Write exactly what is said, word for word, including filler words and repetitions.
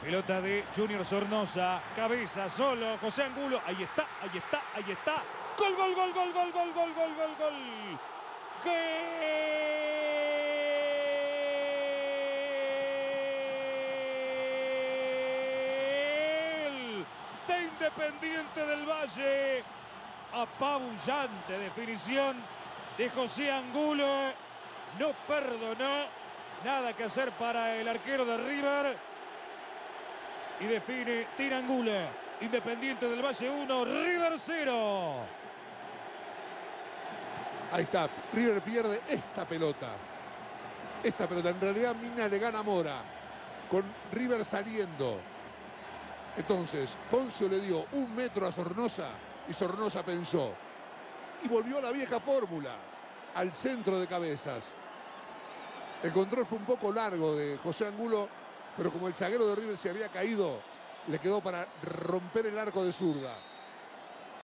Pelota de Junior Sornosa. Cabeza, solo. José Angulo. Ahí está, ahí está, ahí está. Gol, gol, gol, gol, gol, gol, gol, gol, gol, gol. ¡Gol! De Independiente del Valle. Apabullante definición de José Angulo. No perdonó. Nada que hacer para el arquero de River. Y define tira Angulo. Independiente del Valle uno, River cero. Ahí está, River pierde esta pelota. Esta pelota, en realidad Mina le gana a Mora. Con River saliendo. Entonces, Poncio le dio un metro a Sornosa y Sornosa pensó. Y volvió a la vieja fórmula, al centro de cabezas. El control fue un poco largo de José Angulo, pero como el zaguero de River se había caído, le quedó para romper el arco de zurda.